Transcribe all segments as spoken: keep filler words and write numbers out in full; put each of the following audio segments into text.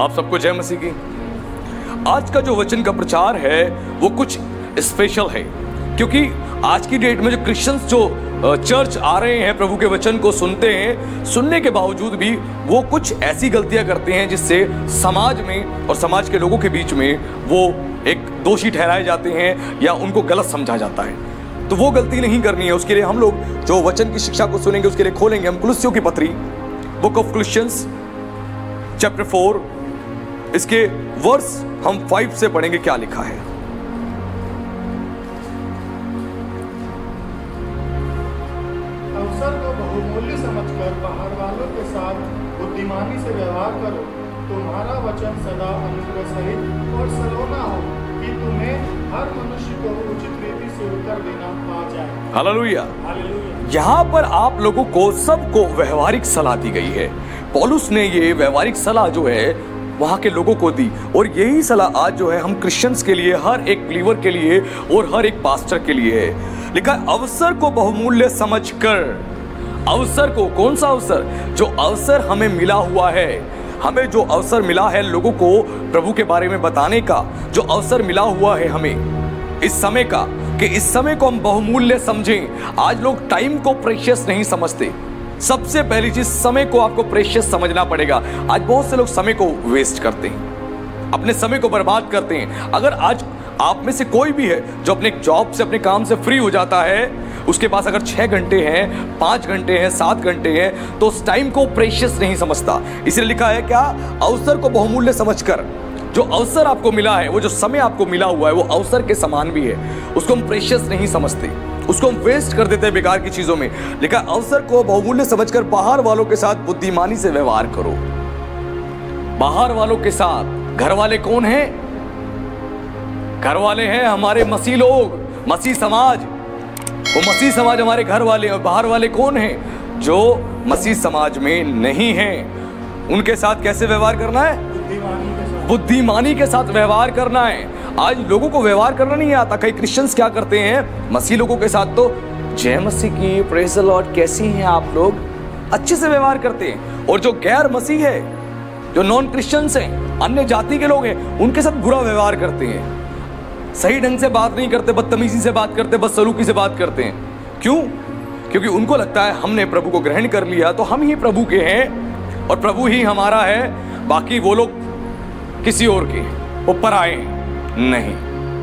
आप सबको जय मसीह की। आज का जो वचन का प्रचार है वो कुछ स्पेशल है, क्योंकि आज की डेट में जो क्रिश्चियंस जो चर्च आ रहे हैं प्रभु के वचन को सुनते हैं, सुनने के बावजूद भी वो कुछ ऐसी गलतियां करते हैं जिससे समाज में और समाज के लोगों के बीच में वो एक दोषी ठहराए जाते हैं या उनको गलत समझा जाता है। तो वो गलती नहीं करनी है। उसके लिए हम लोग जो वचन की शिक्षा को सुनेंगे उसके लिए खोलेंगे हम कुलुस्सियों की पत्री, book of Christians chapter four, इसके वर्स हम फाइव से पढ़ेंगे क्या लिखा है। अवसर को बहुमूल्य समझकर बाहर वालों के साथ बुद्धिमानी से व्यवहार करो। तुम्हारा वचन सदा अनुग्रह सहित और सलोना हो कि तुम्हें हर मनुष्य को उचित रीति से उत्तर देना आ जाए। हालेलुया। हालेलुया। यहाँ पर आप लोगों को सबको व्यवहारिक सलाह दी गई है। पौलुस ने ये व्यवहारिक सलाह जो है वहां के लोगों को दी, और यही सलाह आज जो है हम क्रिश्चियंस के लिए, हर एक बिलीवर के लिए और हर एक पास्टर के लिए है। लिखा है अवसर को बहुमूल्य समझकर। अवसर को, कौन सा अवसर? जो अवसर हमें मिला हुआ है, हमें जो अवसर मिला है लोगों को प्रभु के बारे में बताने का, जो अवसर मिला हुआ है हमें इस समय का, कि इस समय को हम बहुमूल्य समझें। आज लोग टाइम को प्रेशियस नहीं समझते। सबसे पहली चीज, समय को आपको प्रेशियस समझना पड़ेगा। आज बहुत से लोग समय को वेस्ट करते हैं, अपने समय को बर्बाद करते हैं। अगर आज आप में से कोई भी है जो अपने जॉब से, अपने काम से फ्री हो जाता है, उसके पास अगर छह घंटे हैं, पांच घंटे हैं, सात घंटे हैं, तो उस टाइम को प्रेशियस नहीं समझता। इसलिए लिखा है क्या? अवसर को बहुमूल्य समझकर। जो अवसर आपको मिला है, वो जो समय आपको मिला हुआ है, वो अवसर के समान भी है, उसको हम प्रेशियस नहीं समझते, उसको हम वेस्ट कर देते हैं बेकार की चीजों में। लिखा अवसर को बहुमूल्य समझकर बाहर वालों के साथ बुद्धिमानी से व्यवहार करो। बाहर वालों के साथ, घर वाले कौन हैं? घर वाले हैं हमारे मसीह लोग, मसीह समाज। वो मसीह समाज हमारे घर वाले। और बाहर वाले कौन हैं? जो मसीह समाज में नहीं हैं। उनके साथ कैसे व्यवहार करना है? बुद्धिमानी के साथ। बुद्धिमानी के साथ व्यवहार करना है। आज लोगों को व्यवहार करना नहीं आता। कई क्रिश्चियंस क्या करते हैं, मसीह लोगों के साथ तो जय मसीह की, प्रेज द लॉर्ड, कैसी हैं आप लोग, अच्छे से व्यवहार करते हैं। और जो गैर मसीह है, जो नॉन क्रिश्चियंस हैं, अन्य जाति के लोग हैं, उनके साथ बुरा व्यवहार करते हैं। सही ढंग से बात नहीं करते, बदतमीजी से बात करते, बदसलूकी से बात करते हैं। क्यों? क्योंकि उनको लगता है हमने प्रभु को ग्रहण कर लिया तो हम ही प्रभु के हैं और प्रभु ही हमारा है, बाकी वो लोग किसी और के ऊपर आए नहीं।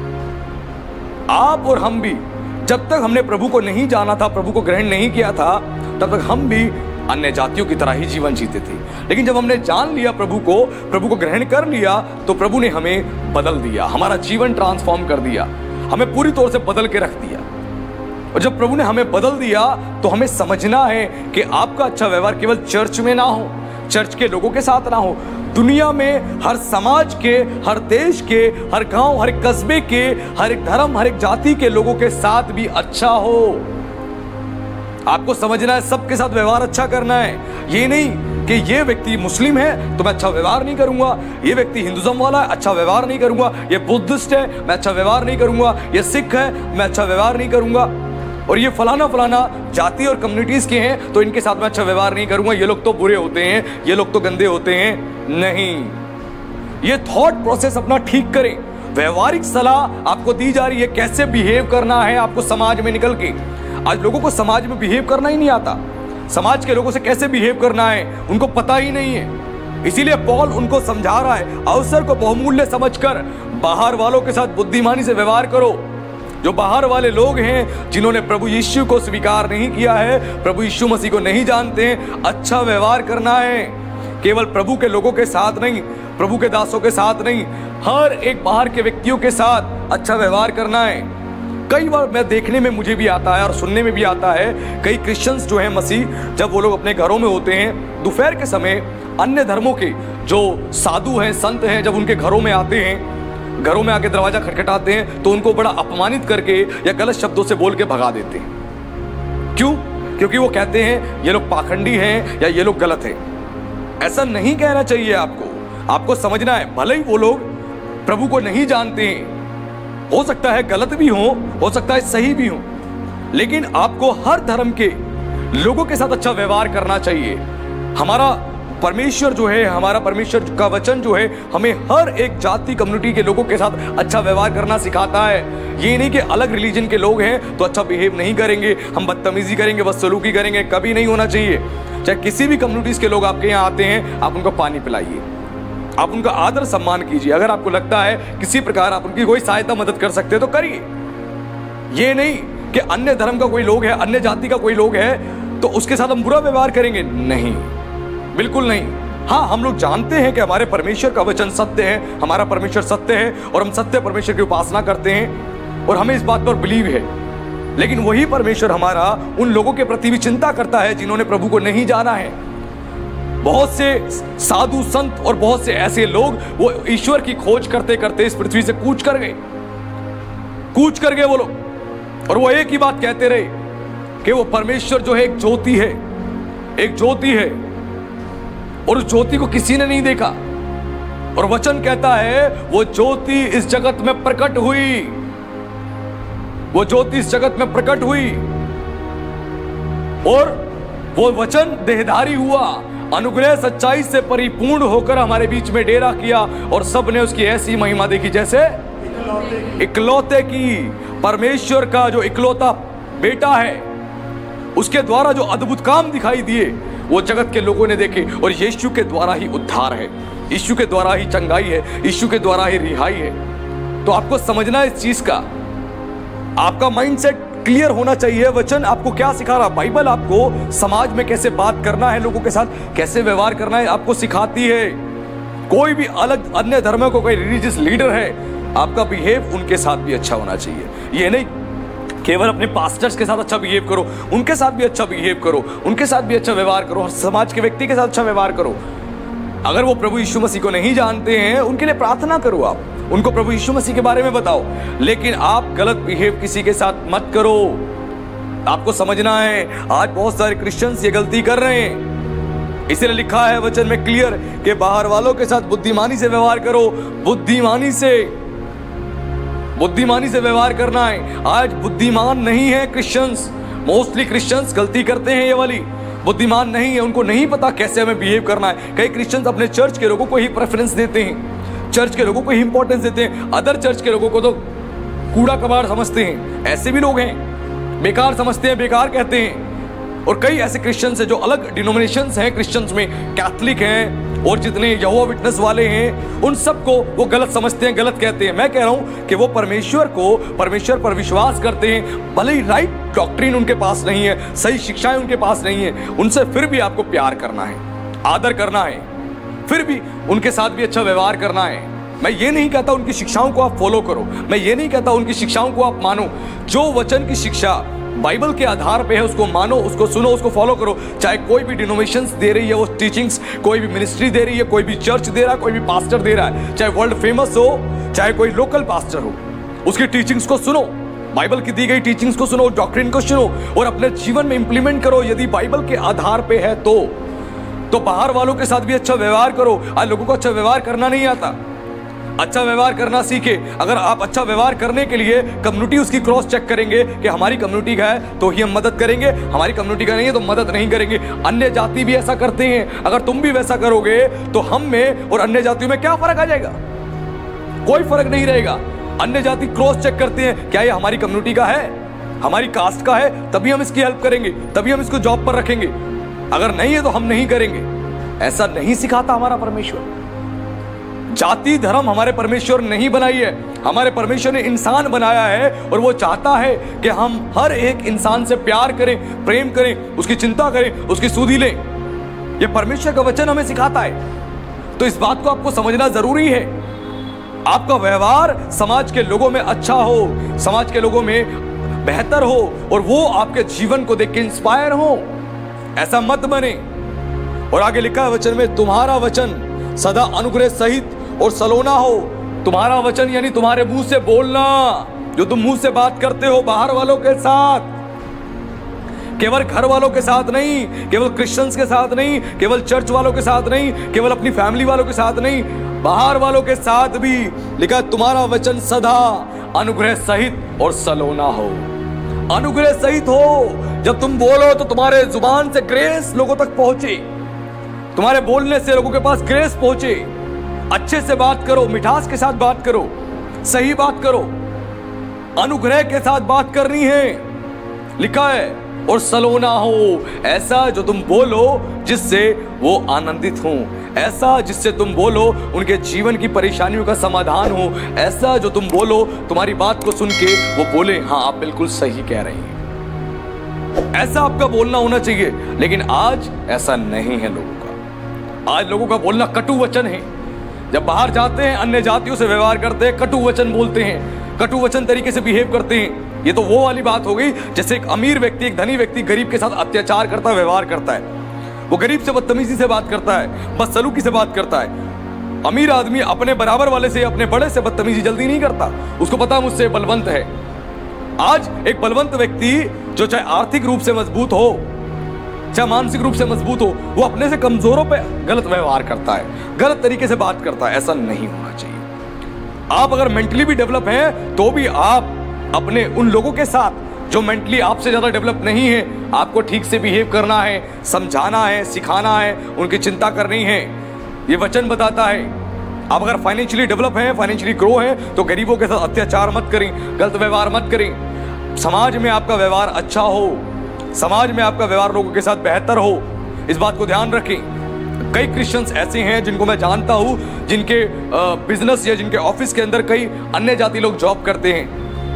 आप और हम भी जब तक हमने प्रभु को नहीं जाना था, प्रभु को ग्रहण नहीं किया था, तब तक हम भी अन्य जातियों की तरह ही जीवन जीते थे। लेकिन जब हमने जान लिया प्रभु को, प्रभु को ग्रहण कर लिया, तो प्रभु ने हमें बदल दिया, हमारा जीवन ट्रांसफॉर्म कर दिया, हमें पूरी तौर से बदल के रख दिया। और जब प्रभु ने हमें बदल दिया तो हमें समझना है कि आपका अच्छा व्यवहार केवल चर्च में ना हो, चर्च के लोगों के साथ ना हो, दुनिया में हर समाज के, हर देश के, हर गांव, हर कस्बे के, हर एक धर्म, हर एक जाति के लोगों के साथ भी अच्छा हो। आपको समझना है सबके साथ व्यवहार अच्छा करना है। ये नहीं कि ये व्यक्ति मुस्लिम है तो मैं अच्छा व्यवहार नहीं करूंगा, ये व्यक्ति हिंदुज्म वाला है, अच्छा व्यवहार नहीं करूंगा, ये बुद्धिस्ट है, मैं अच्छा व्यवहार नहीं करूंगा, ये सिख है, मैं अच्छा व्यवहार नहीं करूंगा, और ये फलाना फलाना जाति और कम्युनिटीज के हैं तो इनके साथ मैं अच्छा व्यवहार नहीं करूंगा, ये लोग तो बुरे होते हैं, ये लोग तो गंदे होते हैं। नहीं, ये थॉट प्रोसेस अपना ठीक करें। व्यवहारिक सलाह आपको दी जा रही है, कैसे बिहेव करना है आपको समाज में निकल के। आज लोगों को समाज में बिहेव करना ही नहीं आता, समाज के लोगों से कैसे बिहेव करना है उनको पता ही नहीं है। इसीलिए पौल उनको समझा रहा है, अवसर को बहुमूल्य समझकर बाहर वालों के साथ बुद्धिमानी से व्यवहार करो। जो बाहर वाले लोग हैं, जिन्होंने प्रभु यीशु को स्वीकार नहीं किया है, प्रभु यीशु मसीह को नहीं जानते हैं, अच्छा व्यवहार करना है। केवल प्रभु के लोगों के साथ नहीं, प्रभु के दासों के साथ नहीं, हर एक बाहर के व्यक्तियों के साथ अच्छा व्यवहार करना है। कई बार मैं देखने में मुझे भी आता है और सुनने में भी आता है, कई क्रिश्चियंस जो हैं मसीह, जब वो लोग अपने घरों में होते हैं दोपहर के समय, अन्य धर्मों के जो साधु हैं, संत हैं, जब उनके घरों में आते हैं, घरों में आके दरवाजा खटखटाते हैं तो उनको बड़ा अपमानित करके या गलत शब्दों से बोल के भगा देते हैं। क्यों? क्योंकि वो कहते हैं ये लोग पाखंडी हैं या ये लोग गलत हैं। ऐसा नहीं कहना चाहिए आपको। आपको समझना है, भले ही वो लोग प्रभु को नहीं जानते हैं, हो सकता है गलत भी हो, हो सकता है सही भी हो, लेकिन आपको हर धर्म के लोगों के साथ अच्छा व्यवहार करना चाहिए। हमारा परमेश्वर जो है, हमारा परमेश्वर का वचन जो है हमें हर एक जाति कम्युनिटी के लोगों के साथ अच्छा व्यवहार करना सिखाता है। ये नहीं कि अलग रिलीजन के लोग हैं तो अच्छा बिहेव नहीं करेंगे, हम बदतमीजी करेंगे, बदसलूकी करेंगे, कभी नहीं होना चाहिए। चाहे किसी भी कम्युनिटीज के लोग आपके यहाँ आते हैं, आप उनको पानी पिलाइए, आप उनका आदर सम्मान कीजिए। अगर आपको लगता है किसी प्रकार आप उनकी कोई सहायता मदद कर सकते हैं तो करिए। ये नहीं कि अन्य धर्म का कोई लोग है, अन्य जाति का कोई लोग है तो उसके साथ हम बुरा व्यवहार करेंगे, नहीं, बिल्कुल नहीं। हाँ, हम लोग जानते हैं कि हमारे परमेश्वर का वचन सत्य है, हमारा परमेश्वर सत्य है और हम सत्य परमेश्वर की उपासना करते हैं और हमें इस बात पर बिलीव है। लेकिन वही परमेश्वर हमारा उन लोगों के प्रति भी चिंता करता है जिन्होंने प्रभु को नहीं जाना है। बहुत से साधु संत और बहुत से ऐसे लोग वो ईश्वर की खोज करते करते इस पृथ्वी से कूच कर गए, कूच कर गए वो लोग, और वो एक ही बात कहते रहे कि वो परमेश्वर जो है एक ज्योति है, एक ज्योति है, और उस ज्योति को किसी ने नहीं देखा। और वचन कहता है वो ज्योति इस जगत में प्रकट हुई, वो ज्योति इस जगत में प्रकट हुई और वो वचन देहधारी हुआ, अनुग्रह सच्चाई से परिपूर्ण होकर हमारे बीच में डेरा किया और सबने उसकी ऐसी महिमा देखी जैसे इकलौते की। परमेश्वर का जो इकलौता बेटा है उसके द्वारा जो अद्भुत काम दिखाई दिए वो जगत के लोगों ने देखे, और यीशु के द्वारा ही उद्धार है, यीशु के द्वारा ही चंगाई है, यीशु के द्वारा ही रिहाई है। तो आपको समझना है इस चीज का, आपका माइंडसेट क्लियर होना चाहिए। वचन आपको क्या सिखा रहा, बाइबल आपको समाज में कैसे बात करना है, लोगों के साथ कैसे व्यवहार करना है आपको सिखाती है। कोई भी अलग अन्य धर्म को कोई रिलीजियस लीडर है, आपका बिहेव उनके साथ भी अच्छा होना चाहिए। ये नहीं केवल अपने पास्टर्स के साथ अच्छा बिहेव करो, उनके साथ भी अच्छा बिहेव करो, उनके साथ भी अच्छा व्यवहार करो, हर समाज के व्यक्ति के साथ अच्छा व्यवहार करो। अगर वो प्रभु यीशु मसीह को नहीं जानते हैं उनके लिए प्रार्थना करो, आप उनको प्रभु यीशु मसीह के बारे में बताओ, लेकिन आप गलत बिहेव किसी के साथ मत करो। आपको समझना है आज बहुत सारे क्रिश्चियंस ये गलती कर रहे हैं, इसलिए लिखा है वचन में क्लियर कि बाहर वालों के साथ बुद्धिमानी से व्यवहार करो, बुद्धिमानी से बुद्धिमानी से व्यवहार करना है। आज बुद्धिमान नहीं है क्रिश्चियंस, मोस्टली क्रिश्चियंस गलती करते हैं, ये वाली बुद्धिमान नहीं है, उनको नहीं पता कैसे हमें बिहेव करना है। कई क्रिश्चियंस अपने चर्च के लोगों को ही प्रेफरेंस देते हैं, चर्च के लोगों को ही इंपॉर्टेंस देते हैं, अदर चर्च के लोगों को तो कूड़ा कबाड़ समझते हैं। ऐसे भी लोग हैं, बेकार समझते हैं, बेकार कहते हैं। और कई ऐसे क्रिश्चियंस हैं जो अलग डिनोमिनेशंस हैं क्रिश्चियंस में, कैथलिक हैं और जितने यहोवा विटनेस वाले हैं, उन सबको वो गलत समझते हैं, गलत कहते हैं। मैं कह रहा हूं कि वो परमेश्वर को, परमेश्वर पर विश्वास करते हैं, भले ही राइट डॉक्ट्रिन उनके पास नहीं है, सही शिक्षाएं उनके पास नहीं है, उनसे फिर भी आपको प्यार करना है, आदर करना है, फिर भी उनके साथ भी अच्छा व्यवहार करना है। मैं ये नहीं कहता उनकी शिक्षाओं को आप फॉलो करो, मैं ये नहीं कहता उनकी शिक्षाओं को आप मानो। जो वचन की शिक्षा बाइबल के आधार पे है उसको मानो, उसको सुनो, उसको फॉलो करो। चाहे कोई भी डिनोमिनेशंस दे रही है वो टीचिंग्स, कोई भी मिनिस्ट्री दे रही है, कोई भी चर्च दे रहा है, कोई भी पास्टर दे रहा है, चाहे वर्ल्ड फेमस हो, चाहे कोई लोकल पास्टर हो, उसकी टीचिंग्स को सुनो, बाइबल की दी गई टीचिंग्स को सुनो, डॉक्ट्रिन को सुनो और अपने जीवन में इंप्लीमेंट करो। यदि बाइबल के आधार पे है तो तो बाहर वालों के साथ भी अच्छा व्यवहार करो। आज लोगों को अच्छा व्यवहार करना नहीं आता, अच्छा व्यवहार करना सीखे। अगर आप अच्छा व्यवहार करने के लिए कम्युनिटी उसकी क्रॉस चेक करेंगे कि हमारी कम्युनिटी का है तो ही हम मदद करेंगे, हमारी कम्युनिटी का नहीं है तो मदद नहीं करेंगे। अन्य जाति भी ऐसा करते हैं, अगर तुम भी वैसा करोगे तो हम में और अन्य जातियों में क्या फर्क आ जाएगा? कोई फर्क नहीं रहेगा। अन्य जाति क्रॉस चेक करते हैं, क्या ये हमारी कम्युनिटी का है, हमारी कास्ट का है, तभी हम इसकी हेल्प करेंगे, तभी हम इसको जॉब पर रखेंगे, अगर नहीं है तो हम नहीं करेंगे। ऐसा नहीं सिखाता हमारा परमेश्वर। जाति धर्म हमारे परमेश्वर नहीं बनाई है, हमारे परमेश्वर ने इंसान बनाया है और वो चाहता है कि हम हर एक इंसान से प्यार करें, प्रेम करें, उसकी चिंता करें, उसकी सुधि लें। ये परमेश्वर का वचन हमें सिखाता है। तो इस बात को आपको समझना जरूरी है। आपका व्यवहार समाज के लोगों में अच्छा हो, समाज के लोगों में बेहतर हो और वो आपके जीवन को देख के इंस्पायर हो, ऐसा मत बने। और आगे लिखा है वचन में, तुम्हारा वचन सदा अनुग्रह सहित और सलोना हो। तुम्हारा वचन यानी तुम्हारे मुंह से बोलना, जो तुम मुंह से बात करते हो बाहर वालों के साथ, केवल घर वालों के साथ नहीं, केवल क्रिश्चियंस के साथ नहीं, केवल चर्च वालों के साथ नहीं, केवल अपनी फैमिली वालों के साथ नहीं, बाहर वालों के साथ भी। लिखा तुम्हारा वचन सदा अनुग्रह सहित और सलोना हो। अनुग्रह सहित हो, जब तुम बोलो तो तुम्हारे जुबान से ग्रेस लोगों तक पहुंचे, तुम्हारे बोलने से लोगों के पास ग्रेस पहुंचे। अच्छे से बात करो, मिठास के साथ बात करो, सही बात करो, अनुग्रह के साथ बात करनी है। लिखा है और सलोना हो, ऐसा जो तुम बोलो जिससे वो आनंदित हो, ऐसा जिससे तुम बोलो उनके जीवन की परेशानियों का समाधान हो, ऐसा जो तुम बोलो तुम्हारी बात को सुन के वो बोले हाँ आप बिल्कुल सही कह रही हैं। ऐसा आपका बोलना होना चाहिए। लेकिन आज ऐसा नहीं है लोगों का। आज लोगों का बोलना कटु वचन है। जब बाहर जाते हैं अन्य जातियों से व्यवहार करते हैं, कटु वचन बोलते हैं, कटु वचन तरीके से बिहेव करते हैं। ये तो वो वाली बात हो गई जैसे एक अमीर व्यक्ति एक धनी व्यक्ति गरीब के साथ अत्याचार करता, व्यवहार करता है। वो गरीब से बदतमीजी से बात करता है, बदसलूकी से बात करता है। अमीर आदमी अपने बराबर वाले से, अपने बड़े से बदतमीजी जल्दी नहीं करता, उसको पता मुझसे बलवंत है। आज एक बलवंत व्यक्ति जो चाहे आर्थिक रूप से मजबूत हो, चाहे मानसिक रूप से मजबूत हो, वो अपने से कमजोरों पे गलत व्यवहार करता है, गलत तरीके से बात करता है। ऐसा नहीं होना चाहिए। आप अगर मेंटली भी डेवलप हैं तो भी आप अपने उन लोगों के साथ जो मेंटली आपसे ज्यादा डेवलप नहीं है, आपको ठीक से बिहेव करना है, समझाना है, सिखाना है, उनकी चिंता करनी है। ये वचन बताता है। आप अगर फाइनेंशियली डेवलप हैं, फाइनेंशियली ग्रो हैं, तो गरीबों के साथ अत्याचार मत करें, गलत व्यवहार मत करें। समाज में आपका व्यवहार अच्छा हो, समाज में आपका व्यवहार लोगों के साथ बेहतर हो, इस बात को ध्यान रखें। कई क्रिश्चियंस ऐसे हैं जिनको मैं जानता हूं, जिनके बिजनेस या जिनके ऑफिस के अंदर कई अन्य जाति लोग जॉब करते हैं।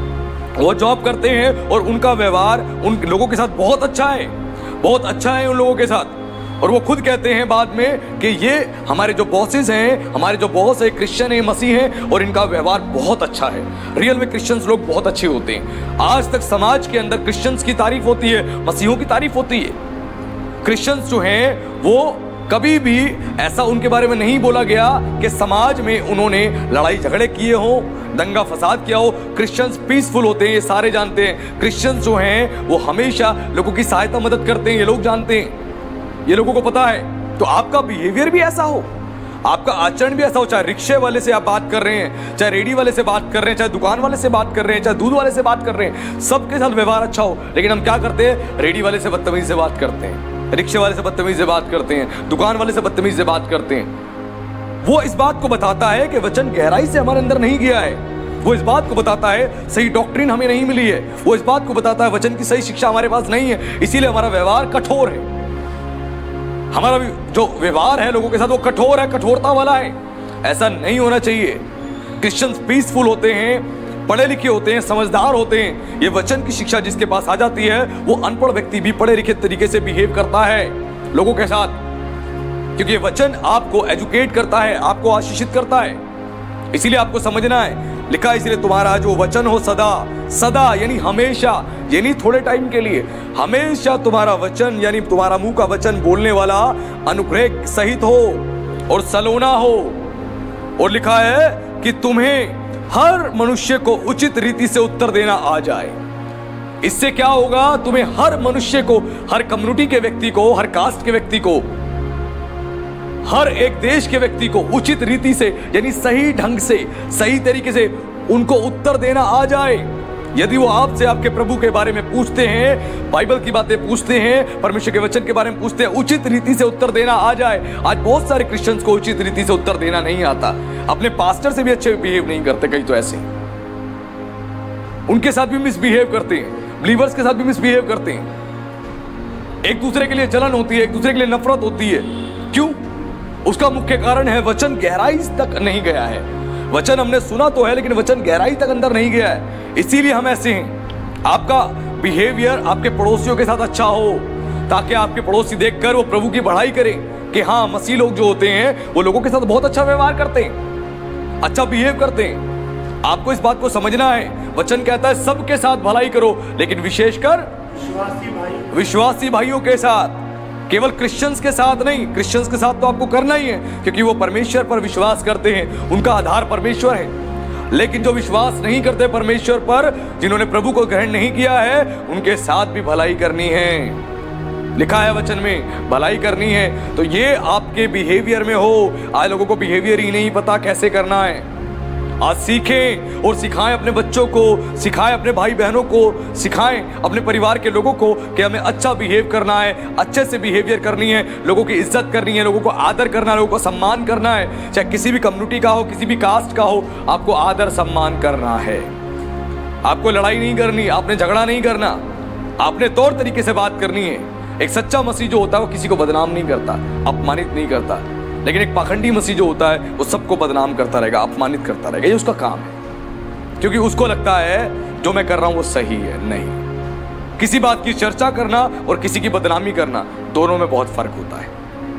वो जॉब करते हैं और उनका व्यवहार उन लोगों के साथ बहुत अच्छा है, बहुत अच्छा है उन लोगों के साथ। और वो खुद कहते हैं बाद में कि ये हमारे जो बॉसेस हैं, हमारे जो बॉस है क्रिश्चियन है, मसीह हैं, और इनका व्यवहार बहुत अच्छा है। रियल में क्रिश्चियंस लोग बहुत अच्छे होते हैं। आज तक समाज के अंदर क्रिश्चियंस की तारीफ होती है, मसीहों की तारीफ होती है। क्रिश्चियंस जो हैं वो कभी भी ऐसा उनके बारे में नहीं बोला गया कि समाज में उन्होंने लड़ाई झगड़े किए हो, दंगा फसाद किया हो। क्रिश्चियंस पीसफुल होते हैं, ये सारे जानते हैं। क्रिश्चियंस जो हैं वो हमेशा लोगों की सहायता मदद करते हैं, ये लोग जानते हैं, ये लोगों को पता है। तो आपका बिहेवियर भी ऐसा हो, आपका आचरण भी ऐसा हो। चाहे रिक्शे वाले से आप बात कर रहे हैं, चाहे रेडी वाले से बात कर रहे हैं, चाहे दुकान वाले से बात कर रहे हैं, चाहे दूध वाले से बात कर रहे हैं, सबके साथ व्यवहार अच्छा हो। लेकिन हम क्या करते हैं, रेडी वाले से बदतमीजी से बात करते हैं, रिक्शे वाले से बदतमीजी से बात करते हैं, दुकान वाले से बदतमीजी से बात करते हैं। वो इस बात को बताता है कि वचन गहराई से हमारे अंदर नहीं गया है। वो इस बात को बताता है सही डॉक्ट्रिन हमें नहीं मिली है। वो इस बात को बताता है वचन की सही शिक्षा हमारे पास नहीं है, इसीलिए हमारा व्यवहार कठोर है। हमारा जो व्यवहार है लोगों के साथ वो कठोर है, कठोरता वाला है। ऐसा नहीं होना चाहिए। क्रिश्चियंस पीसफुल होते हैं, पढ़े लिखे होते हैं, समझदार होते हैं। ये वचन की शिक्षा जिसके पास आ जाती है, वो अनपढ़ व्यक्ति भी पढ़े लिखे तरीके से बिहेव करता है लोगों के साथ, क्योंकि ये वचन आपको एजुकेट करता है, आपको आशीषित करता है। इसीलिए आपको समझना है, लिखा है इसलिए तुम्हारा जो वचन हो सदा, सदा यानी हमेशा, यानी थोड़े टाइम के लिए, हमेशा तुम्हारा वचन यानी तुम्हारा मुंह का वचन बोलने वाला अनुग्रह सहित हो और सलोना हो। और लिखा है कि तुम्हें हर मनुष्य को उचित रीति से उत्तर देना आ जाए। इससे क्या होगा, तुम्हें हर मनुष्य को, हर कम्युनिटी के व्यक्ति को, हर कास्ट के व्यक्ति को, हर एक देश के व्यक्ति को उचित रीति से यानी सही ढंग से, सही तरीके से उनको उत्तर देना आ जाए। यदि वो आपसे आपके प्रभु के बारे में पूछते हैं, बाइबल की बातें पूछते हैं, परमेश्वर के वचन के बारे में पूछते हैं, उचित रीति से उत्तर देना आ जाए। आज बहुत सारे क्रिश्चियंस को उचित रीति से उत्तर देना नहीं आता, अपने पास्टर से भी अच्छे बिहेव नहीं करते, कई तो ऐसे उनके साथ भी मिसबिहेव करते हैं, बिलीवर्स के साथ भी मिसबिहेव करते हैं। एक दूसरे के लिए जलन होती है, एक दूसरे के लिए नफरत होती है। क्यों? उसका मुख्य कारण है वचन गहराई तक नहीं गया है। वचन हमने सुना तो है लेकिन वचन गहराई तक अंदर नहीं गया है, इसीलिए हम ऐसे हैं। आपका बिहेवियर आपके पड़ोसियों के साथ अच्छा हो, ताकि आपके पड़ोसी देखकर वो प्रभु की बढ़ाई करें कि हाँ, मसीह लोग जो होते हैं वो लोगों के साथ बहुत अच्छा व्यवहार करते हैं, अच्छा बिहेव करते हैं। आपको इस बात को समझना है। वचन कहता है सबके साथ भलाई करो, लेकिन विशेषकर विश्वासी भाई विश्वासी भाइयों के साथ, केवल क्रिश्चियंस के साथ नहीं। क्रिश्चियंस के साथ तो आपको करना ही है, क्योंकि वो परमेश्वर पर विश्वास करते हैं, उनका आधार परमेश्वर है। लेकिन जो विश्वास नहीं करते परमेश्वर पर, जिन्होंने प्रभु को ग्रहण नहीं किया है, उनके साथ भी भलाई करनी है। लिखा है वचन में भलाई करनी है। तो ये आपके बिहेवियर में हो। आज लोगों को बिहेवियर ही नहीं पता कैसे करना है। आज सीखें और सिखाएं अपने बच्चों को, सिखाएं अपने भाई बहनों को, सिखाएं अपने परिवार के लोगों को कि हमें अच्छा बिहेव करना है, अच्छे से बिहेवियर करनी है, लोगों की इज्जत करनी है, लोगों को आदर करना है, लोगों को सम्मान करना है। चाहे किसी भी कम्युनिटी का हो, किसी भी कास्ट का हो, आपको आदर सम्मान करना है। आपको लड़ाई नहीं करनी, आपने झगड़ा नहीं करना, आपने तौर तरीके से बात करनी है। एक सच्चा मसीह जो होता है वो किसी को बदनाम नहीं करता, अपमानित नहीं करता, लेकिन एक पाखंडी मसीह जो होता है वो सबको बदनाम करता रहेगा, अपमानित करता रहेगा। ये उसका काम है, क्योंकि उसको लगता है जो मैं कर रहा हूं वो सही है। नहीं, किसी बात की चर्चा करना और किसी की बदनामी करना, दोनों में बहुत फर्क होता है।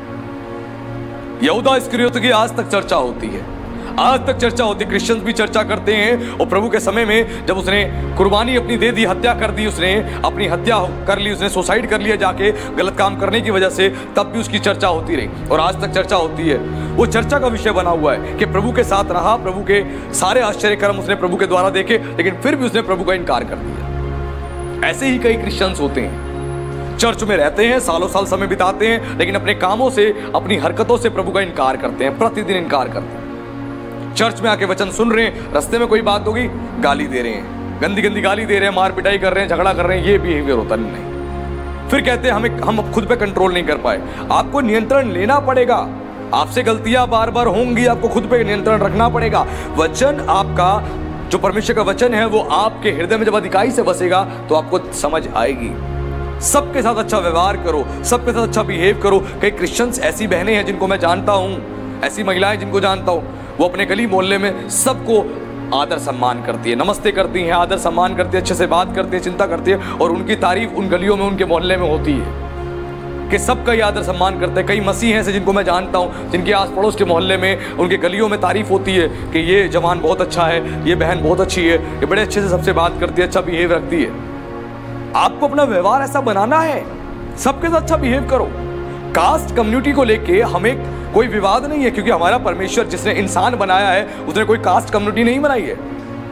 यहूदा इस्करियोती की आज तक चर्चा होती है, आज तक चर्चा होती है, क्रिश्चियंस भी चर्चा करते हैं। और प्रभु के समय में जब उसने कुर्बानी अपनी दे दी, हत्या कर दी, उसने अपनी हत्या कर ली, उसने सुसाइड कर लिया जाके गलत काम करने की वजह से, तब भी उसकी चर्चा होती रही और आज तक चर्चा होती है। वो चर्चा का विषय बना हुआ है कि प्रभु के साथ रहा, प्रभु के सारे आश्चर्य कर्म उसने प्रभु के द्वारा देखे, लेकिन फिर भी उसने प्रभु का इनकार कर दिया। ऐसे ही कई क्रिश्चियंस होते हैं, चर्च में रहते हैं, सालों साल समय बिताते हैं, लेकिन अपने कामों से, अपनी हरकतों से प्रभु का इनकार करते हैं, प्रतिदिन इनकार करते हैं। चर्च में आके वचन सुन रहे हैं, रास्ते में कोई बात होगी गाली दे रहे हैं, गंदी गंदी गाली दे रहे हैं, मार पिटाई कर रहे हैं, झगड़ा कर रहे हैं। ये बिहेवियर होता नहीं। फिर कहते हैं हमें हम खुद पे कंट्रोल नहीं कर पाए। आपको नियंत्रण लेना पड़ेगा, आपसे गलतियां बार बार होंगी, आपको खुद पे नियंत्रण रखना पड़ेगा। वचन आपका, जो परमेश्वर का वचन है, वो आपके हृदय में जब अधिकाई से बसेगा तो आपको समझ आएगी। सबके साथ अच्छा व्यवहार करो, सबके साथ अच्छा बिहेव करो। कई क्रिश्चियंस ऐसी बहनें हैं जिनको मैं जानता हूं, ऐसी महिलाएं जिनको जानता हूं, वो अपने गली मोहल्ले में सबको आदर सम्मान करती है, नमस्ते करती हैं, आदर सम्मान करती है, अच्छे से बात करती है, चिंता करती है, और उनकी तारीफ उन गलियों में, उनके मोहल्ले में होती है कि सबका ही आदर सम्मान करते हैं। कई मसीह ऐसे जिनको मैं जानता हूं, जिनके आस पड़ोस के मोहल्ले में, उनके गलियों में तारीफ होती है कि ये जवान बहुत अच्छा है, ये बहन बहुत अच्छी है, ये बड़े अच्छे से सबसे बात करती है, अच्छा बिहेव रखती है। आपको अपना व्यवहार ऐसा बनाना है, सबके साथ अच्छा बिहेव करो। कास्ट कम्युनिटी को लेके हमें कोई विवाद नहीं है, क्योंकि हमारा परमेश्वर जिसने इंसान बनाया है उसने कोई कास्ट कम्युनिटी नहीं बनाई है।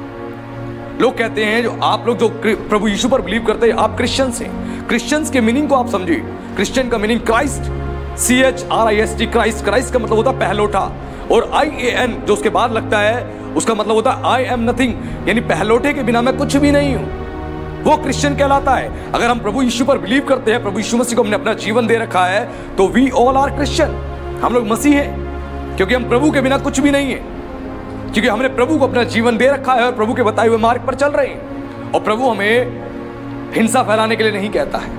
लोग कहते हैं, जो आप लोग जो प्रभु यीशु पर बिलीव करते हैं, आप क्रिश्चियंस हैं। क्रिश्चियंस के मीनिंग को आप समझिए। क्रिश्चियन का meaning Christ, C H R I S T, Christ. Christ का मतलब होता है पहलोठा, और आई ए एन जो उसके बाद लगता है, उसका मतलब होता है आई एम नथिंग, यानी पहलोठे के बिना मैं कुछ भी नहीं हूं। वो क्रिश्चियन कहलाता है। अगर हम प्रभु यीशु पर बिलीव करते हैं, प्रभु यीशु मसीह को हमने अपना जीवन दे रखा है, तो वी ऑल आर क्रिश्चियन। हम लोग मसीह हैं, क्योंकि हम प्रभु के बिना कुछ भी नहीं है, क्योंकि हमने प्रभु को अपना जीवन दे रखा है और प्रभु के बताए हुए मार्ग पर चल रहे हैं। और प्रभु हमें हिंसा फैलाने के लिए नहीं कहता है,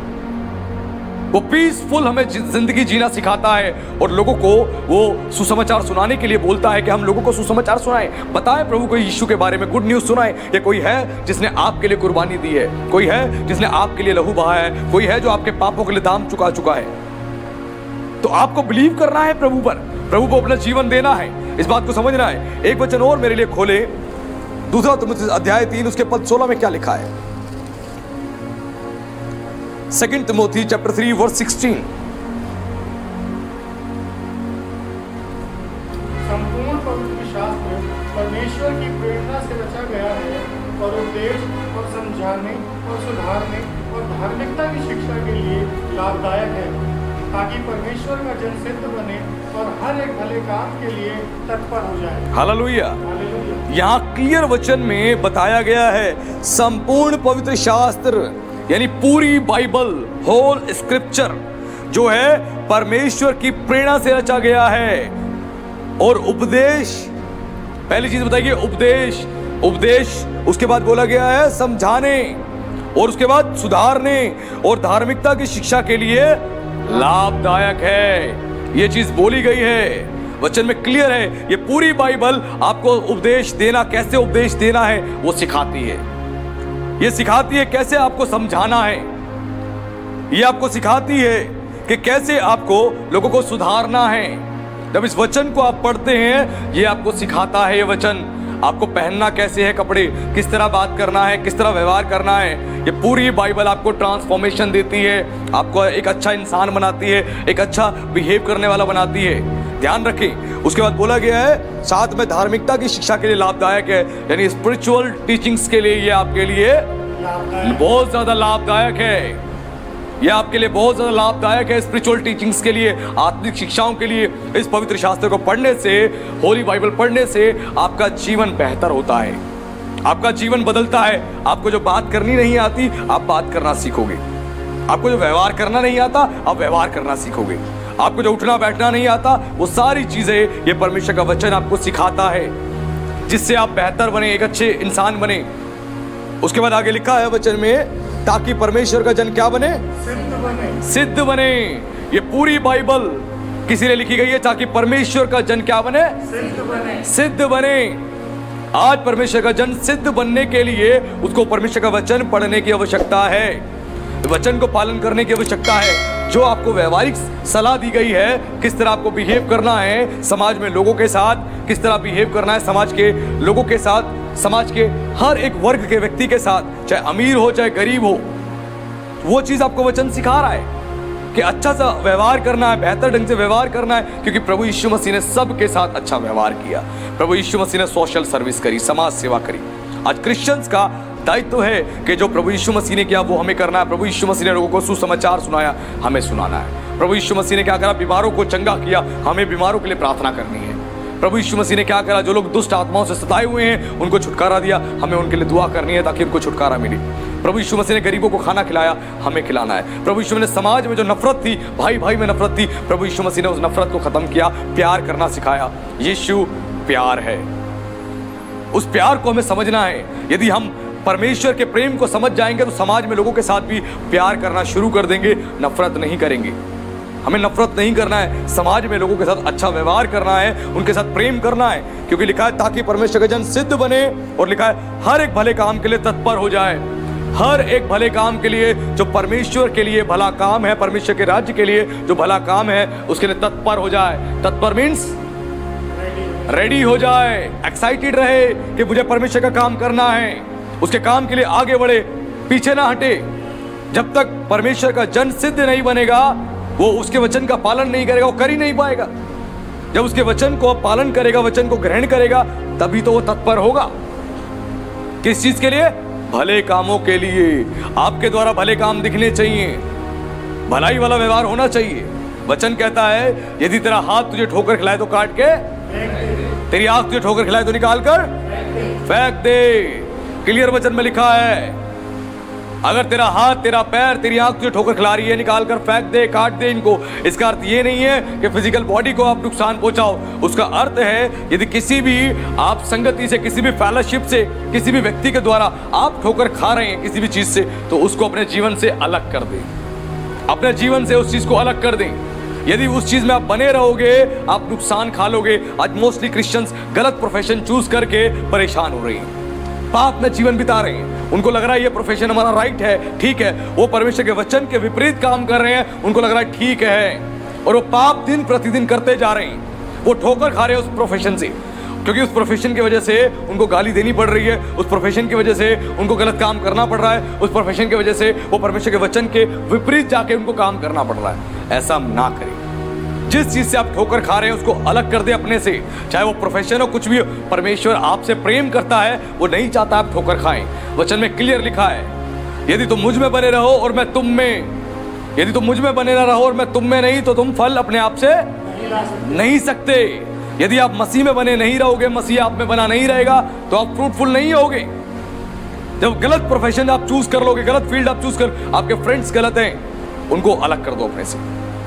वो पीसफुल हमें जिंदगी जीना सिखाता है और लोगों को वो सुसमाचार सुनाने के लिए बोलता है कि हम लोगों को सुसमाचार सुनाएं, बताएं प्रभु को, यीशु के बारे में गुड न्यूज सुनाएं। ये कोई है जिसने आपके लिए कुर्बानी दी है, कोई है जिसने आपके लिए लहू बहाया है, कोई है जो आपके पापों के लिए दाम चुका चुका है। तो आपको बिलीव करना है प्रभु पर, प्रभु को अपना जीवन देना है, इस बात को समझना है। एक वचन और मेरे लिए खोले, दूसरा तिमुथी अध्याय तीन उसके पद सोलह में क्या लिखा है। Second Timothy chapter three verse sixteen. संपूर्ण पवित्र शास्त्र परमेश्वर की प्रेरणा से रचा गया है और उपदेश और समझाने और सुधारने और धार्मिकता की शिक्षा के लिए लाभदायक है, ताकि परमेश्वर का जन सिद्ध बने और हर एक भले काम के लिए तत्पर हो जाए। हालेलुया। हालेलुया। यहाँ क्लियर वचन में बताया गया है, संपूर्ण पवित्र शास्त्र यानी पूरी बाइबल, होल स्क्रिप्चर जो है परमेश्वर की प्रेरणा से रचा गया है। और उपदेश, पहली चीज बताइए उपदेश, उपदेश उसके बाद बोला गया है समझाने, और उसके बाद सुधारने और धार्मिकता की शिक्षा के लिए लाभदायक है। ये चीज बोली गई है, वचन में क्लियर है। ये पूरी बाइबल आपको उपदेश देना, कैसे उपदेश देना है वो सिखाती है। ये सिखाती है कैसे आपको समझाना है, ये आपको सिखाती है कि कैसे आपको लोगों को सुधारना है। जब इस वचन को आप पढ़ते हैं, ये आपको सिखाता है। ये वचन आपको पहनना कैसे है, कपड़े किस तरह बात करना है, किस तरह व्यवहार करना है। ये पूरी बाइबल आपको ट्रांसफॉर्मेशन देती है, आपको एक अच्छा इंसान बनाती है, एक अच्छा बिहेव करने वाला बनाती है। ध्यान रखें, उसके बाद बोला गया है साथ में धार्मिकता की शिक्षा के लिए लाभदायक है, यानी स्पिरिचुअल टीचिंग्स के लिए ये आपके लिए बहुत ज्यादा लाभदायक है। यह आपके लिए बहुत ज्यादा लाभदायक है। स्पिरिचुअल टीचिंग्स के लिए, आत्मिक शिक्षाओं के लिए इस पवित्र शास्त्र को पढ़ने से, होली बाइबल पढ़ने से आपका जीवन बेहतर होता है, आपका जीवन बदलता है। आपको जो बात करनी नहीं आती, आप बात करना सीखोगे। आपको जो व्यवहार करना नहीं आता, आप व्यवहार करना सीखोगे। आपको जो उठना बैठना नहीं आता, वो सारी चीजें ये परमेश्वर का वचन आपको सिखाता है, जिससे आप बेहतर बने, एक अच्छे इंसान बने। उसके बाद आगे लिखा है वचन में, ताकि परमेश्वर का जन क्या बने? सिद्ध बने। सिद्ध बने। ये पूरी बाइबल किसी ने लिखी गई है ताकि परमेश्वर का जन क्या बने? सिद्ध बने। सिद्ध बने। आज परमेश्वर का जन सिद्ध बनने के लिए उसको परमेश्वर का वचन पढ़ने की आवश्यकता है, वचन को पालन करने की आवश्यकता है। जो आपको व्यवहारिक सलाह दी गई है, किस तरह आपको बिहेव करना है समाज में, लोगों के साथ किस तरह बिहेव करना है, समाज के लोगों के साथ, समाज के हर एक वर्ग के व्यक्ति के साथ, चाहे अमीर हो चाहे गरीब हो, वो चीज आपको वचन सिखा रहा है कि अच्छा सा व्यवहार करना है, बेहतर ढंग से व्यवहार करना है, क्योंकि प्रभु यीशु मसीह ने सबके साथ अच्छा व्यवहार किया। प्रभु यीशु मसीह ने सोशल सर्विस करी, समाज सेवा करी। आज क्रिश्चियंस का दायित्व तो है कि जो प्रभु यीशु मसीह ने किया वो हमें करना है। प्रभु यीशु मसीह ने लोगों को सुसमाचार सुनाया, हमें सुनाना है। प्रभु यीशु मसीह ने क्या करा? बीमारों को चंगा किया, हमें बीमारों के लिए प्रार्थना करनी है। प्रभु यीशु मसीह ने क्या करा? जो लोग दुष्ट आत्माओं से सताए हुए हैं उनको छुटकारा दिया, हमें उनके लिए दुआ करनी है ताकि उनको छुटकारा मिले। प्रभु यीशु मसीह ने गरीबों को खाना खिलाया, हमें खिलाना है। प्रभु यीशु ने समाज में जो नफरत थी, भाई भाई में नफरत थी, प्रभु यीशु मसीह ने उस नफरत को खत्म किया, प्यार करना सिखाया। यीशु प्यार है, उस प्यार को हमें समझना है। यदि हम परमेश्वर के प्रेम को समझ जाएंगे तो समाज में लोगों के साथ भी प्यार करना शुरू कर देंगे, नफरत नहीं करेंगे। हमें नफरत नहीं करना है, समाज में लोगों के साथ अच्छा व्यवहार करना है, उनके साथ प्रेम करना है, क्योंकि लिखा है ताकि परमेश्वर का जन सिद्ध बने, और लिखा है हर एक भले काम के लिए तत्पर हो जाए। हर एक भले काम के लिए, जो परमेश्वर के लिए भला काम है, परमेश्वर के राज्य के लिए जो भला काम है, उसके लिए तत्पर हो जाए। तत्पर मीन्स रेडी हो जाए, एक्साइटेड रहे कि मुझे परमेश्वर का काम करना है, उसके काम के लिए आगे बढ़े, पीछे ना हटे। जब तक परमेश्वर का जन सिद्ध नहीं बनेगा, वो उसके वचन का पालन नहीं करेगा, वो कर ही नहीं पाएगा। जब उसके वचन को पालन करेगा, वचन को ग्रहण करेगा, तभी तो वो तत्पर होगा। किस चीज के लिए? भले कामों के लिए। आपके द्वारा भले काम दिखने चाहिए, भलाई वाला व्यवहार होना चाहिए। वचन कहता है यदि तेरा हाथ तुझे ठोकर खिलाए तो काट के, तेरी आंख तुझे ठोकर खिलाए तो निकाल कर फेंक दे। क्लियर वचन में लिखा है, अगर तेरा हाथ, तेरा पैर, तेरी आंख तुझे ठोकर खिला रही है, निकाल कर फेंक दे, काट दे इनको। इसका अर्थ ये नहीं है कि फिजिकल बॉडी को आप नुकसान पहुंचाओ। उसका अर्थ है यदि किसी भी आप संगति से, किसी भी फेलोशिप से, किसी भी व्यक्ति के द्वारा आप ठोकर खा रहे हैं किसी भी चीज से, तो उसको अपने जीवन से अलग कर दें, अपने जीवन से उस चीज को अलग कर दें। यदि उस चीज में आप बने रहोगे, आप नुकसान खा लोगे। आज मोस्टली क्रिश्चियंस गलत प्रोफेशन चूज करके परेशान हो रहे हैं, पाप में जीवन बिता रहे हैं। उनको लग रहा है ये प्रोफेशन हमारा राइट है, ठीक है। वो परमेश्वर के वचन के विपरीत काम कर रहे हैं, उनको लग रहा है ठीक है, और वो पाप दिन प्रतिदिन करते जा रहे हैं। वो ठोकर खा रहे हैं उस प्रोफेशन से, क्योंकि उस प्रोफेशन की वजह से उनको गाली देनी पड़ रही है, उस प्रोफेशन की वजह से उनको गलत काम करना पड़ रहा है, उस प्रोफेशन की वजह से वो परमेश्वर के वचन के विपरीत जाके उनको काम करना पड़ रहा है। ऐसा ना करें। जिस चीज से आप ठोकर खा रहे हैं उसको अलग कर दे अपने से, चाहे वो प्रोफेशन हो, कुछ भी हो। परमेश्वर आपसे प्रेम करता है, वो नहीं चाहता आप ठोकर खाएं। वचन में क्लियर लिखा है, यदि तुम मुझ में बने रहो और मैं तुम में, यदि तुम मुझ में बने ना रहो और मैं तुम में नहीं, तो तुम फल अपने आप से नहीं सकते। यदि आप मसीह में बने नहीं रहोगे, मसीह आप में बना नहीं रहेगा, तो आप फ्रूटफुल नहीं होगे। जब गलत प्रोफेशन आप चूज कर लोगे, गलत फील्ड आप चूज कर, आपके फ्रेंड्स गलत हैं, उनको अलग कर दो अपने से।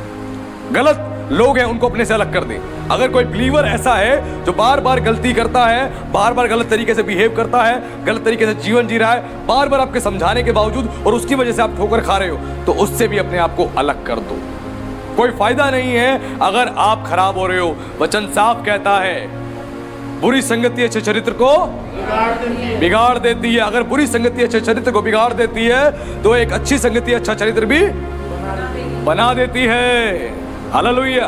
गलत लोग हैं, उनको अपने से अलग कर दें। अगर कोई बिलीवर ऐसा है जो बार बार गलती करता है, बार बार गलत तरीके से बिहेव करता है, गलत तरीके से जीवन जी रहा है, बार बार आपके समझाने के बावजूद, और उसकी वजह से आप ठोकर खा रहे हो, तो उससे भी अपने आप को अलग कर दो। कोई फायदा नहीं है अगर आप खराब हो रहे हो। वचन साफ कहता है, बुरी संगति अच्छे चरित्र को बिगाड़ देती है। अगर बुरी संगति अच्छे चरित्र को बिगाड़ देती है, तो एक अच्छी संगति अच्छा चरित्र भी बना देती है। हालेलुया।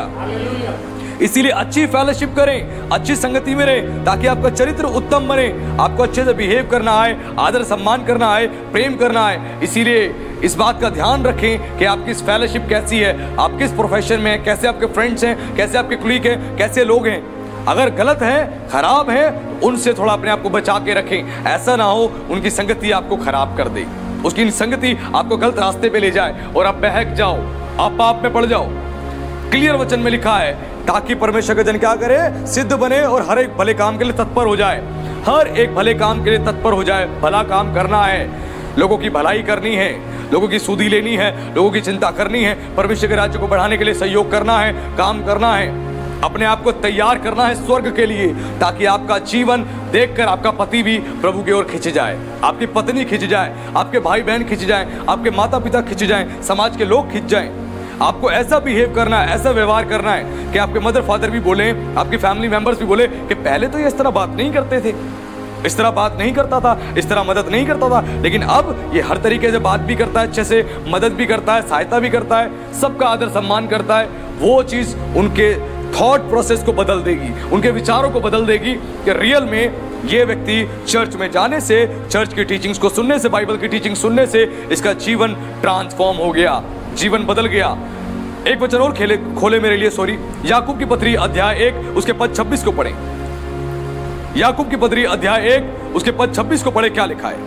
इसीलिए अच्छी फेलोशिप करें, अच्छी संगति में रहें, ताकि आपका चरित्र उत्तम बने, आपको अच्छे से बिहेव करना है, आदर सम्मान करना है, प्रेम करना है। इसीलिए इस बात का ध्यान रखें कि आपकी फेलोशिप कैसी है, आप किस प्रोफेशन में हैं, कैसे आपके फ्रेंड्स हैं, कैसे आपके कुलीग हैं, कैसे लोग हैं। अगर गलत है, खराब है, उनसे थोड़ा अपने आप को बचा के रखें। ऐसा ना हो उनकी संगति आपको खराब कर दे। उसकी संगति आपको गलत रास्ते पे ले जाए और आप बहक जाओ, आप पाप में पड़ जाओ। क्लियर वचन में लिखा है ताकि परमेश्वर का जन क्या करे, सिद्ध बने और हर एक भले काम के लिए तत्पर हो जाए। हर एक भले काम के लिए तत्पर हो जाए। भला काम करना है, लोगों की भलाई करनी है, लोगों की सुधि लेनी है, लोगों की चिंता करनी है, परमेश्वर के राज्य को बढ़ाने के लिए सहयोग करना है, काम करना है, अपने आप को तैयार करना है स्वर्ग के लिए, ताकि आपका जीवन देखकर आपका पति भी प्रभु की ओर खिंच जाए, आपकी पत्नी खिंच जाए, आपके भाई बहन खिंच जाए, आपके माता पिता खिंच जाए, समाज के लोग खिंच जाएं। आपको ऐसा बिहेव करना है, ऐसा व्यवहार करना है कि आपके मदर फादर भी बोले, आपके फैमिली मेंबर्स भी बोले कि पहले तो ये इस तरह बात नहीं करते थे, इस तरह बात नहीं करता था, इस तरह मदद नहीं करता था, लेकिन अब ये हर तरीके से बात भी करता है, अच्छे से मदद भी करता है, सहायता भी करता है, सबका आदर सम्मान करता है। वो चीज उनके थॉट प्रोसेस को बदल देगी, उनके विचारों को बदल देगी कि रियल में ये व्यक्ति चर्च में जाने से, चर्च की टीचिंग्स को सुनने से, बाइबल की टीचिंग सुनने से इसका जीवन ट्रांसफॉर्म हो गया, जीवन बदल गया। एक वचन और खेले खोले मेरे लिए, सॉरी, याकूब की पत्री अध्याय एक उसके पद छब्बीस को पढ़ें। याकूब की पत्री अध्याय एक उसके पद छब्बीस को पढ़े, क्या लिखा है?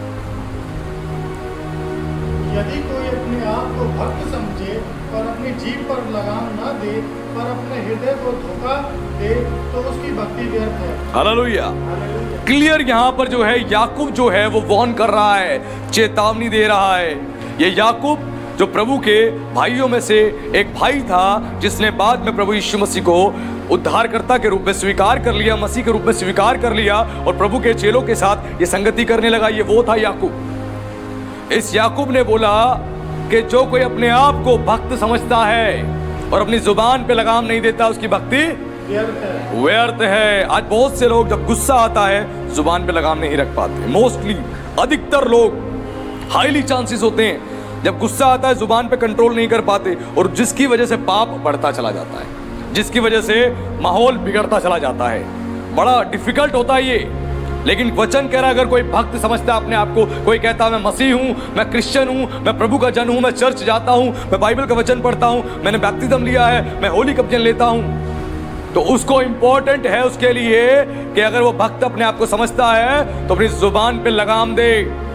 यदि कोई अपने आप को भक्त समझे और अपनी जीभ पर लगाम न दे पर अपने हृदय को धोखा दे तो उसकी भक्ति व्यर्थ है। हालेलुया। क्लियर यहाँ पर जो है याकूब जो है वो वार्न कर रहा है, चेतावनी दे रहा है। ये याकूब जो प्रभु के भाइयों में से एक भाई था, जिसने बाद में प्रभु यीशु मसीह को उद्धारकर्ता के रूप में स्वीकार कर लिया, मसीह के रूप में स्वीकार कर लिया और प्रभु के चेलों के साथ ये संगति करने लगा, ये वो था याकूब। इस याकूब ने बोला कि जो कोई अपने आप को भक्त समझता है और अपनी जुबान पे लगाम नहीं देता, उसकी भक्ति व्यर्थ है। व्यर्थ है। आज बहुत से लोग जब गुस्सा आता है जुबान पे लगाम नहीं रख पाते। मोस्टली अधिकतर लोग, हाईली चांसेस होते हैं जब गुस्सा आता है जुबान पे कंट्रोल नहीं कर पाते, और जिसकी वजह से पाप बढ़ता चला जाता है, जिसकी वजह से माहौल बिगड़ता चला जाता है। बड़ा डिफिकल्ट होता है ये, लेकिन वचन कह रहा है अगर कोई भक्त समझता है अपने आप को, कोई कहता है मैं मसीह हूं, मैं क्रिश्चियन हूं, मैं प्रभु का जन हूं, मैं चर्च जाता हूं, मैं बाइबल का वचन पढ़ता हूं, मैंने बैप्टिज्म लिया है, मैं होली कम्युनियन लेता हूं, तो उसको इंपॉर्टेंट है उसके लिए कि अगर वो भक्त अपने आप को समझता है तो अपनी जुबान पे लगाम दे,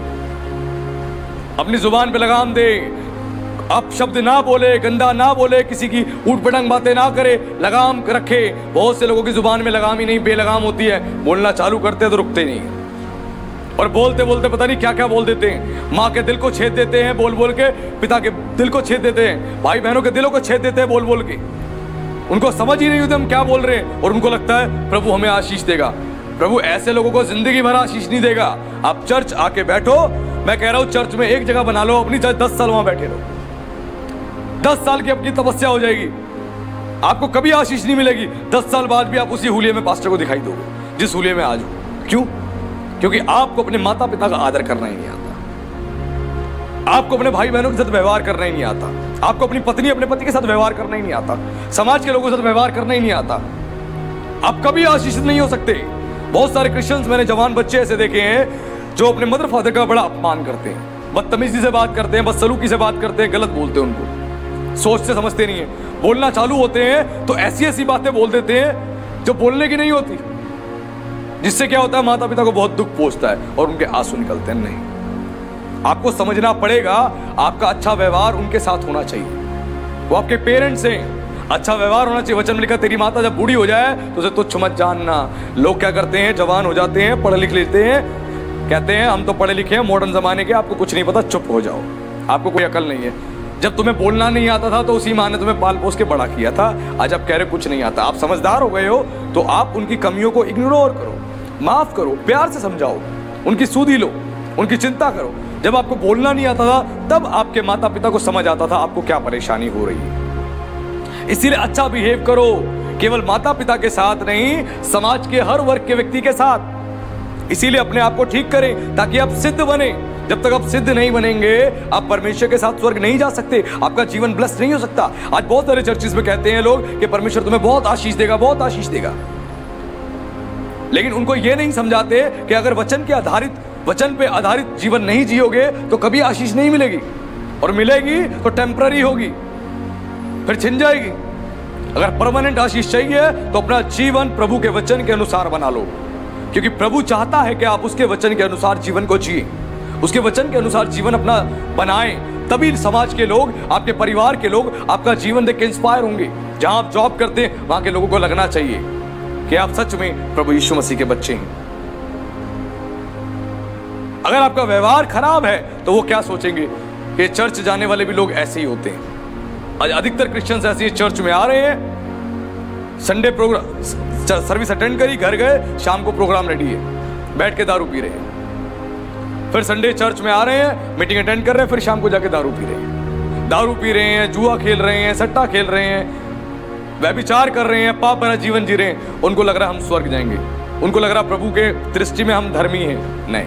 अपनी जुबान पे लगाम दे, अब शब्द ना बोले, गंदा ना बोले, किसी की ऊट पटांग बातें ना करे, लगाम रखे। बहुत से लोगों की जुबान में लगाम ही नहीं, बेलगाम होती है, बोलना चालू करते हैं तो रुकते नहीं, और बोलते बोलते पता नहीं क्या क्या बोल देते हैं। माँ के दिल को छेद देते हैं बोल बोल के, पिता के दिल को छेद देते हैं, भाई बहनों के दिलों को छेद देते हैं बोल बोल के। उनको समझ ही नहीं होती हम क्या बोल रहे हैं, और उनको लगता है प्रभु हमें आशीष देगा। प्रभु ऐसे लोगों को जिंदगी भर आशीष नहीं देगा। आप चर्च आके बैठो, मैं कह रहा हूं चर्च में एक जगह बना लो अपनी, चाहे दस साल वहां बैठे रहो, दस साल की अपनी तपस्या हो जाएगी, आपको कभी आशीष नहीं मिलेगी। दस साल बाद भी आप उसी हुलिये में पास्टर को दिखाई दोगे जिस हुलिये में आज हो। क्यों? क्योंकि आपको अपने माता पिता का आदर करना ही नहीं आता, आपको अपने भाई बहनों के साथ व्यवहार करना ही नहीं आता, आपको अपनी पत्नी अपने पति के साथ व्यवहार करना ही नहीं आता, समाज के लोगों के साथ व्यवहार करना ही नहीं आता। आप कभी आशीषित नहीं हो सकते। बहुत सारे क्रिश्चियंस, मैंने जवान बच्चे ऐसे देखे हैं जो अपने मदर फादर का बड़ा अपमान करते हैं, बदतमीजी से बात करते हैं, बदसलूकी से बात करते हैं, गलत बोलते हैं, उनको सोचते समझते नहीं है। बोलना चालू होते हैं तो ऐसी ऐसी बातें बोल देते हैं जो बोलने की नहीं होती, जिससे क्या होता है माता पिता को बहुत दुख पहुंचता है और उनके आंसू निकलते हैं। नहीं, आपको समझना पड़ेगा आपका अच्छा व्यवहार उनके साथ होना चाहिए। वो आपके पेरेंट्स हैं, अच्छा व्यवहार होना चाहिए। वचन में लिखा तेरी माता जब बूढ़ी हो जाए तो उसे तुच्छ मत जानना। लोग क्या करते हैं, जवान हो जाते हैं, पढ़ लिख लेते हैं, कहते हैं हम तो पढ़े लिखे हैं, मॉडर्न जमाने के, आपको कुछ नहीं पता, चुप हो जाओ, आपको कोई अकल नहीं है। जब तुम्हें बोलना नहीं आता था तो उसी माँ ने तुम्हें पाल पोस के बड़ा किया था, आज आप कह रहे कुछ नहीं आता। आप समझदार हो गए हो तो आप उनकी कमियों को इग्नोर करो, माफ करो, प्यार से समझाओ, उनकी सुधि लो, उनकी चिंता करो। जब आपको बोलना नहीं आता था तब आपके माता पिता को समझ आता था आपको क्या परेशानी हो रही है। इसीलिए अच्छा बिहेव करो, केवल माता पिता के साथ नहीं, समाज के हर वर्ग के व्यक्ति के साथ। इसीलिए अपने आप को ठीक करें ताकि आप सिद्ध बने। जब तक आप सिद्ध नहीं बनेंगे आप परमेश्वर के साथ स्वर्ग नहीं जा सकते, आपका जीवन ब्लेस्ड नहीं हो सकता। आज बहुत सारे चर्चिस में कहते हैं लोग कि परमेश्वर तुम्हें बहुत आशीष देगा, बहुत आशीष देगा, लेकिन उनको यह नहीं समझाते कि अगर वचन के आधारित वचन पे आधारित जीवन नहीं जियोगे तो कभी आशीष नहीं मिलेगी, और मिलेगी तो टेम्पररी होगी, फिर छिन जाएगी। अगर परमानेंट आशीष चाहिए तो अपना जीवन प्रभु के वचन के अनुसार बना लो, क्योंकि प्रभु चाहता है कि आप उसके वचन के अनुसार जीवन को जिए। उसके वचन के अनुसार जीवन अपना बनाएं, तभी समाज के लोग, आपके परिवार के लोग आपका जीवन देख के इंस्पायर होंगे। जहां आप जॉब करते हैं वहां के लोगों को लगना चाहिए कि आप सच में प्रभु यीशु मसीह के बच्चे हैं। अगर आपका व्यवहार खराब है तो वो क्या सोचेंगे कि चर्च जाने वाले भी लोग ऐसे ही होते हैं। आज अधिकतर क्रिश्चियंस ऐसे चर्च में आ रहे हैं, संडे प्रोग्राम सर्विस अटेंड करी, घर गए, शाम को प्रोग्राम रेडी है, बैठ के दारू पी रहे हैं। फिर संडे चर्च में आ रहे हैं, मीटिंग अटेंड कर रहे हैं, फिर शाम को जाके दारू पी रहे हैं। दारू पी रहे हैं, जुआ खेल रहे हैं, सट्टा खेल रहे हैं, व्यभिचार कर रहे हैं, पाप भरा जीवन जी रहे हैं। उनको लग रहा है हम स्वर्ग जाएंगे, उनको लग रहा प्रभु के दृष्टि में हम धर्मी हैं। नहीं,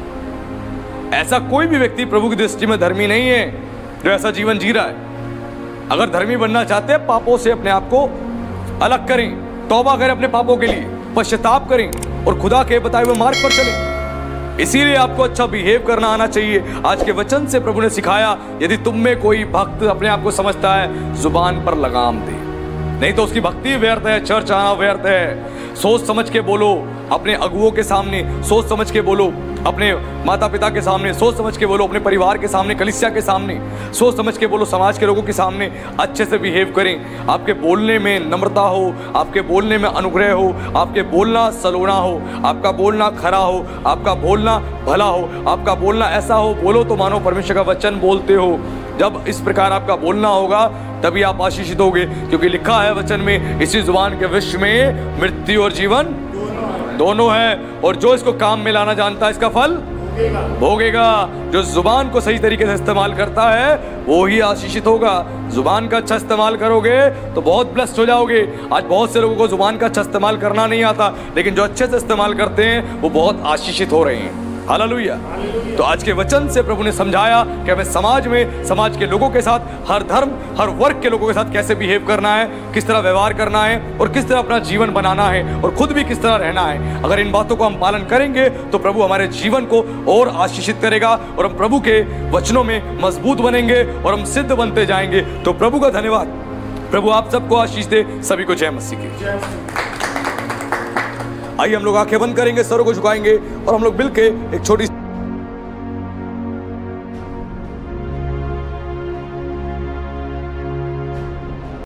ऐसा कोई भी व्यक्ति प्रभु की दृष्टि में धर्मी नहीं है जो ऐसा जीवन जी रहा है। अगर धर्मी बनना चाहते हैं, पापों से अपने आप को अलग करें, तौबा करें अपने पापों के लिए, पश्चाताप करें और खुदा के बताए हुए मार्ग पर चलें। इसीलिए आपको अच्छा बिहेव करना आना चाहिए। आज के वचन से प्रभु ने सिखाया, यदि तुम में कोई भक्त अपने आप को समझता है, जुबान पर लगाम दे, नहीं तो उसकी भक्ति व्यर्थ है, चर्च आना व्यर्थ है। सोच समझ के बोलो, अपने अगुओं के सामने सोच समझ के बोलो, अपने माता पिता के सामने सोच समझ के बोलो, अपने परिवार के सामने, कलीसिया के सामने सोच समझ के बोलो, समाज के लोगों के सामने अच्छे से बिहेव करें। आपके बोलने में नम्रता हो, आपके बोलने में अनुग्रह हो, आपके बोलना सलोना हो, आपका बोलना खरा हो, आपका बोलना भला हो, आपका बोलना ऐसा हो, बोलो तो मानो परमेश्वर का वचन बोलते हो। जब इस प्रकार आपका बोलना होगा तभी आप आशीषित होगे, क्योंकि लिखा है वचन में, इसी जुबान के विषय में मृत्यु और जीवन दोनों है, और जो इसको काम में लाना जानता है इसका फल भोगेगा। जो जुबान को सही तरीके से इस्तेमाल करता है वो ही आशीषित होगा। जुबान का अच्छा इस्तेमाल करोगे तो बहुत ब्लेस्ड हो जाओगे। आज बहुत से लोगों को जुबान का अच्छा इस्तेमाल करना नहीं आता, लेकिन जो अच्छे से इस्तेमाल करते हैं वो बहुत आशीषित हो रहे हैं। हालेलुया। तो आज के वचन से प्रभु ने समझाया कि हमें समाज में, समाज के लोगों के साथ, हर धर्म हर वर्ग के लोगों के साथ कैसे बिहेव करना है, किस तरह व्यवहार करना है और किस तरह अपना जीवन बनाना है और खुद भी किस तरह रहना है। अगर इन बातों को हम पालन करेंगे तो प्रभु हमारे जीवन को और आशीषित करेगा और हम प्रभु के वचनों में मजबूत बनेंगे और हम सिद्ध बनते जाएंगे। तो प्रभु का धन्यवाद। प्रभु आप सबको आशीष दे। सभी को जय मसीह की। आइए हम लोग आंखें बंद करेंगे, सरों को झुकाएंगे और हम लोग मिलके एक छोटी